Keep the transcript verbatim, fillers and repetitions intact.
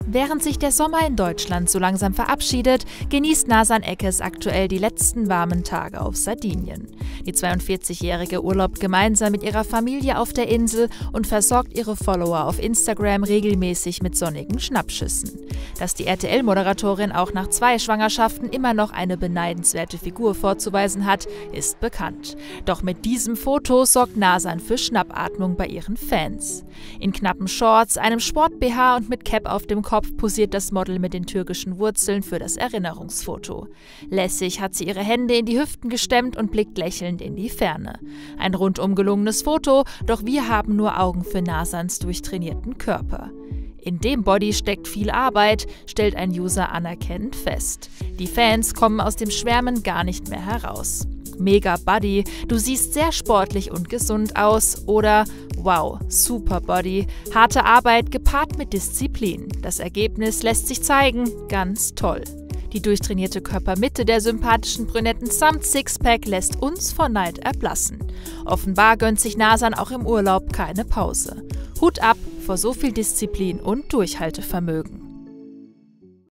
Während sich der Sommer in Deutschland so langsam verabschiedet, genießt Nazan Eckes aktuell die letzten warmen Tage auf Sardinien. Die zweiundvierzigjährige urlaubt gemeinsam mit ihrer Familie auf der Insel und versorgt ihre Follower auf Instagram regelmäßig mit sonnigen Schnappschüssen. Dass die R T L-Moderatorin auch nach zwei Schwangerschaften immer noch eine beneidenswerte Figur vorzuweisen hat, ist bekannt. Doch mit diesem Foto sorgt Nazan für Schnappatmung bei ihren Fans. In knappen Shorts, einem Sport-B H und mit Cap auf dem Kopf posiert das Model mit den türkischen Wurzeln für das Erinnerungsfoto. Lässig hat sie ihre Hände in die Hüften gestemmt und blickt lächelnd in die Ferne. Ein rundum gelungenes Foto, doch wir haben nur Augen für Nazans durchtrainierten Körper. In dem Body steckt viel Arbeit, stellt ein User anerkennend fest. Die Fans kommen aus dem Schwärmen gar nicht mehr heraus. Mega Body, du siehst sehr sportlich und gesund aus oder wow, super Body, harte Arbeit gepaart mit Disziplin. Das Ergebnis lässt sich zeigen, ganz toll. Die durchtrainierte Körpermitte der sympathischen Brünetten samt Sixpack lässt uns vor Neid erblassen. Offenbar gönnt sich Nazan auch im Urlaub keine Pause. Hut ab vor so viel Disziplin und Durchhaltevermögen.